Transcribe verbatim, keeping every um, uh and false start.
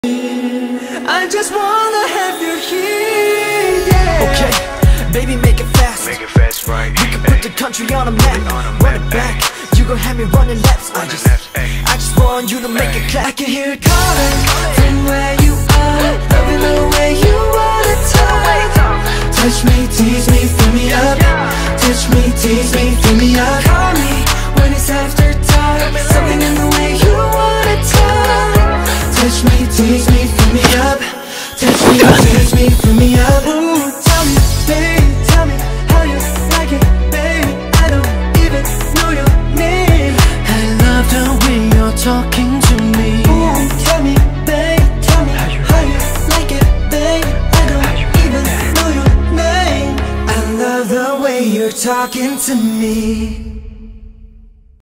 I just wanna have you here, yeah. Okay, baby, make it fast. Make it fast, right? We can put the country on a map. Run it back, you gon' have me running laps. I just, I just want you to make it clap. I can hear it calling from where you are. Loving the way you wanna talk. Touch me, tease me, fill me up. Touch me, tease me, fill me up. Call me when it's after dark. Something in the way you wanna talk. Touch me, tease me, fill me up. Touch me, tease me, fill me up. Ooh, tell me, baby, tell me how you like it, baby. I don't even know your name. I love the way you're talking to me. Ooh, tell me, baby, tell me how you like it, baby. I don't even know your name. I love the way you're talking to me.